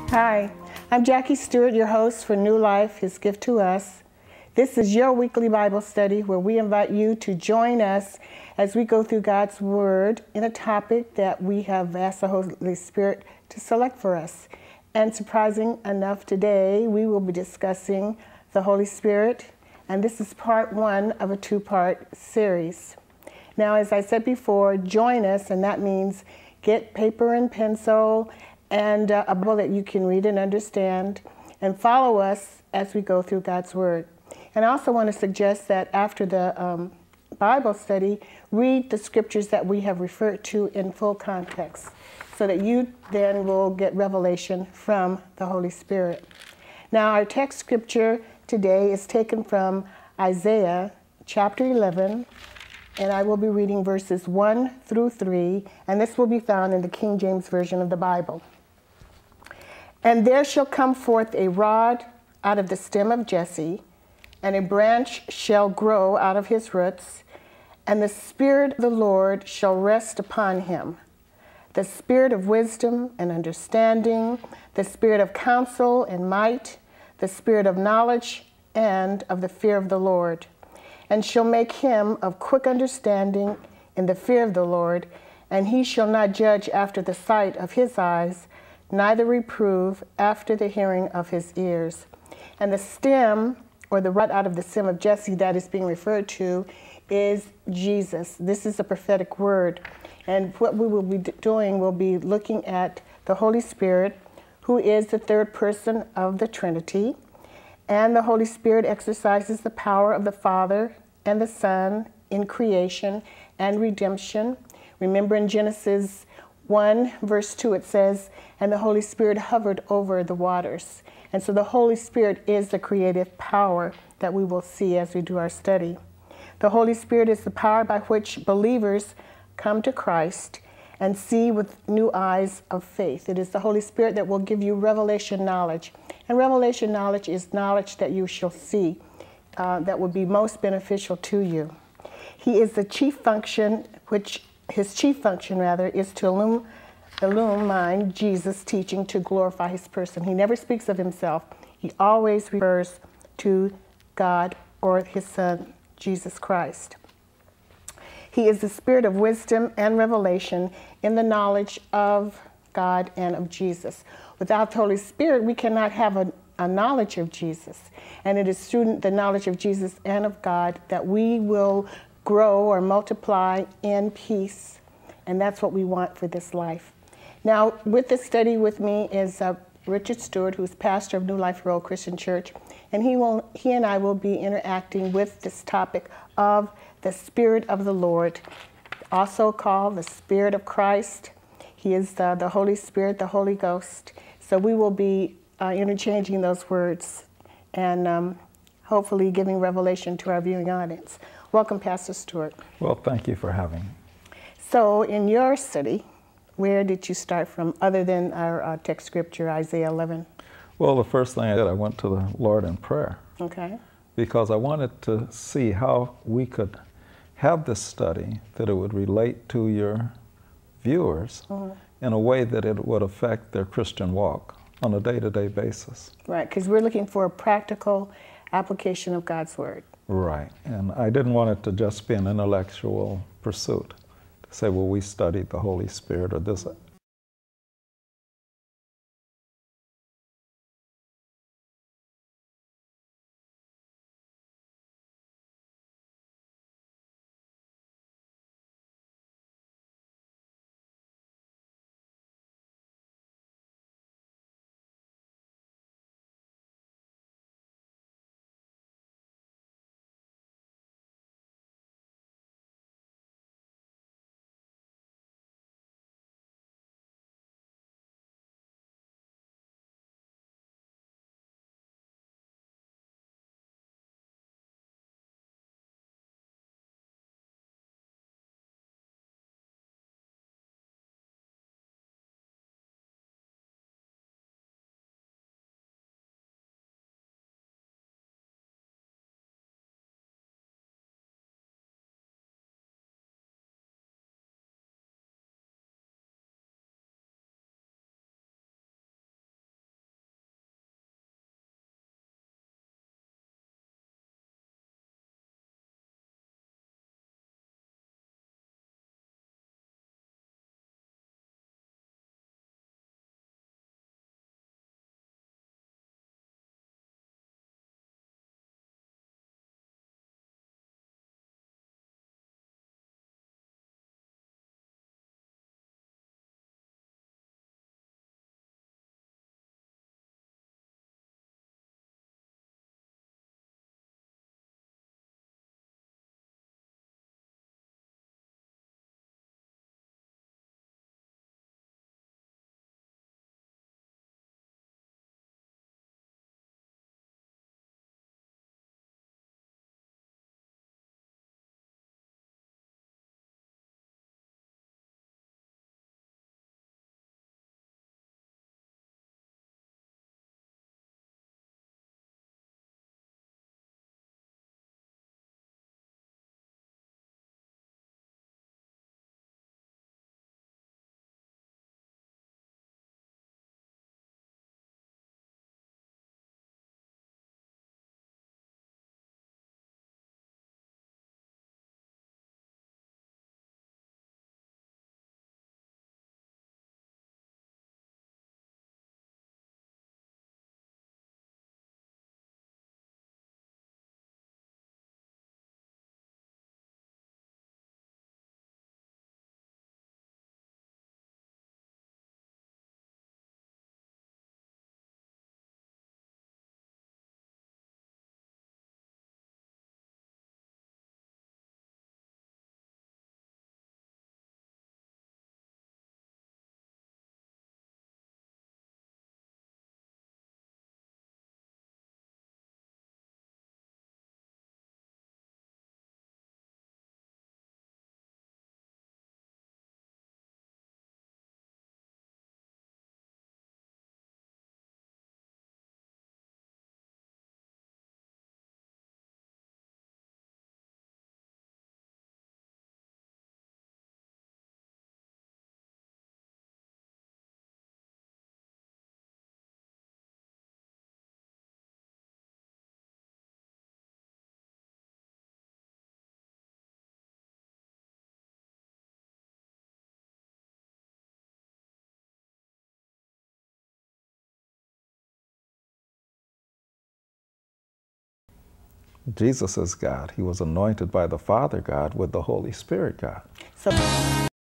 Hi, I'm Jackie Stewart, your host for New Life, His Gift to Us. This is your weekly Bible study where we invite you to join us as we go through God's Word in a topic that we have asked the Holy Spirit to select for us. And surprising enough, today we will be discussing the Holy Spirit, and this is part one of a two-part series. Now, as I said before, join us, and that means get paper and pencil and a Bible that you can read and understand, and follow us as we go through God's Word. And I also want to suggest that after the Bible study, read the scriptures that we have referred to in full context, so that you then will get revelation from the Holy Spirit. Now, our text scripture today is taken from Isaiah chapter 11, and I will be reading verses 1 through 3, and this will be found in the King James Version of the Bible. And there shall come forth a rod out of the stem of Jesse, and a branch shall grow out of his roots, and the Spirit of the Lord shall rest upon him, the Spirit of wisdom and understanding, the Spirit of counsel and might, the Spirit of knowledge and of the fear of the Lord, and shall make him of quick understanding in the fear of the Lord, and he shall not judge after the sight of his eyes, neither reprove after the hearing of his ears. And the stem, or the rod out of the stem of Jesse that is being referred to, is Jesus. This is a prophetic word. And what we will be doing, we'll be looking at the Holy Spirit, who is the third person of the Trinity. And the Holy Spirit exercises the power of the Father and the Son in creation and redemption. Remember in Genesis 1, verse 2, it says, and the Holy Spirit hovered over the waters. And so the Holy Spirit is the creative power that we will see as we do our study. The Holy Spirit is the power by which believers come to Christ and see with new eyes of faith. It is the Holy Spirit that will give you revelation knowledge. And revelation knowledge is knowledge that you shall see that will be most beneficial to you. He is the chief function, his chief function is to illumine Jesus' teaching to glorify his person. He never speaks of himself. He always refers to God or his Son, Jesus Christ. He is the Spirit of wisdom and revelation in the knowledge of God and of Jesus. Without the Holy Spirit, we cannot have a knowledge of Jesus. And it is through the knowledge of Jesus and of God that we will grow or multiply in peace. And that's what we want for this life. Now, with this study with me is Richard Stewart, who's pastor of New Life Road Christian Church. And he and I will be interacting with this topic of the Spirit of the Lord, also called the Spirit of Christ. He is the Holy Spirit, the Holy Ghost. So we will be interchanging those words and hopefully giving revelation to our viewing audience. Welcome, Pastor Stewart. Well, thank you for having me. So in your study, where did you start from other than our text scripture, Isaiah 11? Well, the first thing I did, I went to the Lord in prayer. Okay. Because I wanted to see how we could have this study, that it would relate to your viewers in a way that it would affect their Christian walk on a day-to-day basis. Right, because we're looking for a practical application of God's Word. Right, and I didn't want it to just be an intellectual pursuit, to say, well, we studied the Holy Spirit or this. Jesus is God. He was anointed by the Father God with the Holy Spirit God. So